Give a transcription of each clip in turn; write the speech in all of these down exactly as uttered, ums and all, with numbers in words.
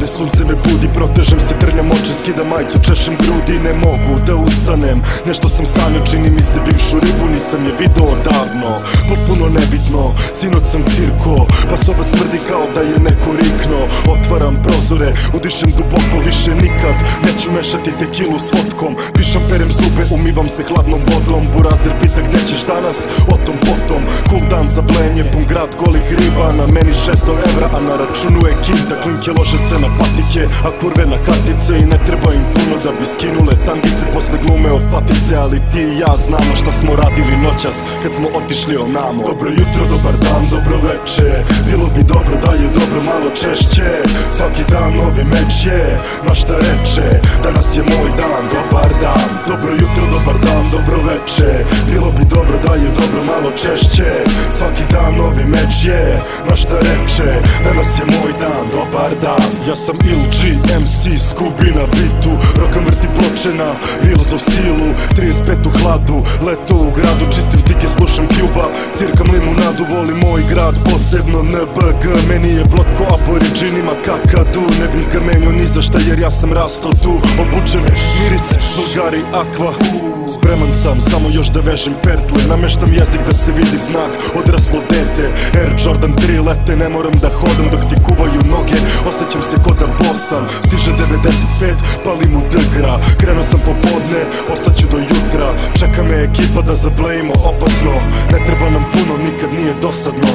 Padne sunce me budi, protežem se, trljam oči, skidam majicu, češem grudi. Ne mogu da ustanem, nešto sam sanjao, čini mi se bivšu ribu, nisam je video davno. Potpuno nebitno, sinoć sam cirko, pa soba smrdi kao da je neko rikno. Otvaram prozore, udišem duboko, više nikad neću mešati tekilu s vodkom. Pišem, perem zube, umivam se hladnom vodom. Burazer pita gde ćeš danas, o tom potom. Cool dan za blenje, pun grad golih riba. Na meni šesto evra, a na računu je kinta. Klinke lože se na patike, a kurve na kartice. I ne treba im puno da bi skinule tangice posle glume od patice. Ali ti i ja znamo šta smo radili noćas kad smo otišli onamo. Dobro jutro, dobar dan, dobro veče. Bilo bi dobro da je dobro malo češće. Svaki dan novi meč je, ma šta reče, danas je moj dan, dobar dan. Dobro jutro, dobar dan, dobro veče. Bilo bi dobro da je dobro malo češće. Svaki dan novi meč je, ma šta reče, danas je moj dan, dobar dan. Ja sam il gi, em si, Scooby na bitu. Rokam vrti ploče na Wheels of Steelu. trideset pet u hladu, leto u gradu. Čistim tike, slušam Cuba, cirkam limunadu. Volim moj grad, posebno en be ge. Meni je blok ko aboriđinima kakadu. Ne bih ga menio ni za šta jer ja sam rasto tu. Obučen, miris, Bulgari, Aqua. Spreman sam, samo još da vežem pertle. Nameštam jezik da se vidi znak, odraslo dete. Air Jordan tri lete, ne moram da hodam dok ti kuvaju noge. Osjećam se kod da bosam. Stiže devedeset pet, palim u degra. Krenuo sam popodne, ostaću do jutra. Čeka me ekipa da zablejimo, opasno. Ne treba nam puno, nikad nije dosadno.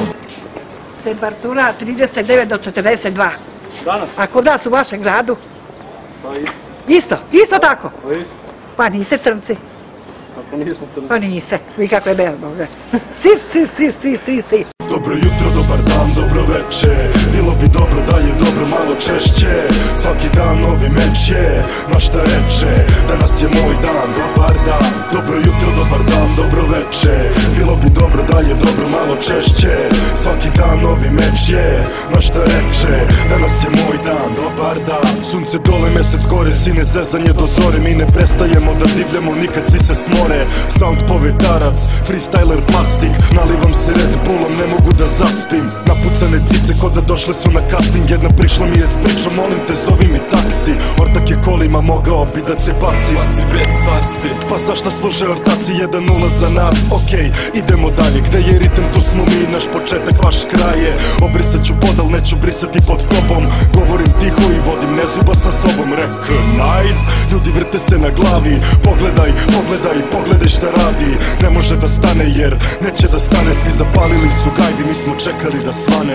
Temperatura trideset devet do četrdeset dva. Danas? A kod nas u vašem gradu? Pa isto. Isto, isto tako? Pa isto. Pa niste crnci? Ako nismo crnci. Pa niste, vi kako je belno. Si, si, si, si, si, si. Dobro jutro, dobar dan, dobro veče. Bilo bi dobro da je dobro malo češće. Svaki dan novi meč je, ma šta reče, danas je moj dan, dobar dan. Dobro jutro, dobar dan, dobro veče. Bilo bi dobro da je dobro malo češće. Svaki dan novi meč je, ma šta reče, danas je moj dan, dobar dan. Sunce dole, mesec gore, sine zezanje do zore. Mi ne prestajemo da divljamo, nikad svi se smore. Sound povetarac, freestyler plastik. Nalivam se Red Bullom, ne mogu da zaspim. Napucane cice ko da došle su na casting. Jedna prišla mi je s pričom, molim te zovi mi taksi. Ortak je kolima, mogao bi da te baci. Baci bek, car si. Pa zašta služe ortaci, jedan nula za nas. Okej, idemo dalje, gde je ritem tu smo mi. Naš početak, vaš kraj je. Obrisat ću pod, al neću brisati pod tobom. Govorim tiho i vodim nezuba sa sobom. Recognize, ljudi vrte se na glavi. Pogledaj, pogledaj, pogledaj šta radi. Ne može da stane jer neće da stane. Svi zapalili su gajbi, mi smo čekali da svane.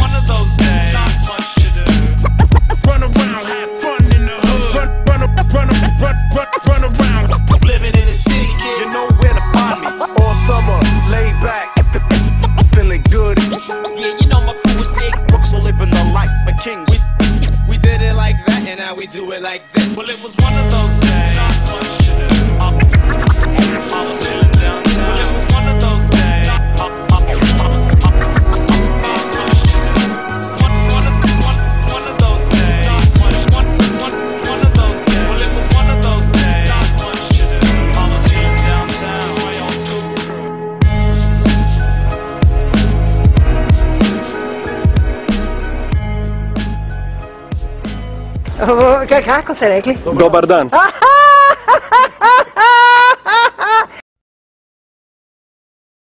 We do it like this. Well, it was one of those days. Not much to do. I was feeling downtown. Well, it was one of those days. Not much to do. One of one one of those days. One one one of those days. Well, it was one of those days. Not much to do. I was feeling downtown. My old school crew. Kako ste rekli? Dobar dan. Aha!